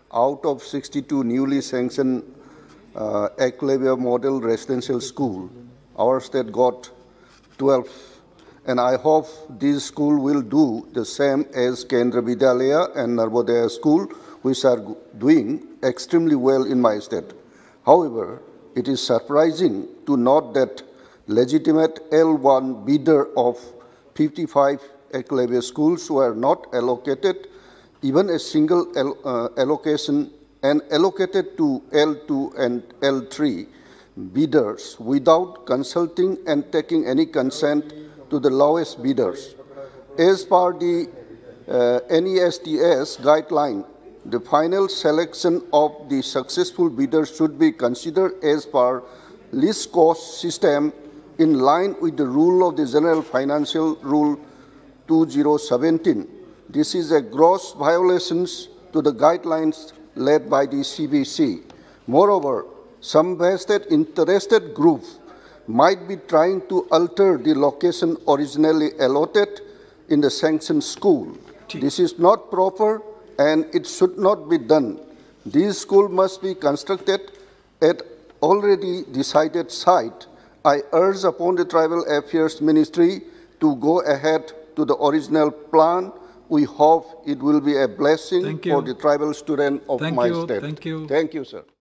out of 62 newly sanctioned Eklavya Model Residential School, our state got 12. And I hope this school will do the same as Kendra Vidyalaya and Narbodaya School, which are doing extremely well in my state. However, it is surprising to note that legitimate L1 bidder of 55 Eklavya schools were not allocated even a single allocation and allocated to L2 and L3 bidders without consulting and taking any consent to the lowest bidders. As per the NESTS guideline, the final selection of the successful bidders should be considered as per least cost system in line with the rule of the General Financial Rule 2017. This is a gross violation to the guidelines led by the CBC. Moreover, some vested interested groups might be trying to alter the location originally allotted in the sanctioned school. This is not proper and it should not be done. These schools must be constructed at already decided site. I urge upon the Tribal Affairs Ministry to go ahead to the original plan. We hope it will be a blessing for the tribal student of my state. Thank you. Thank you, sir.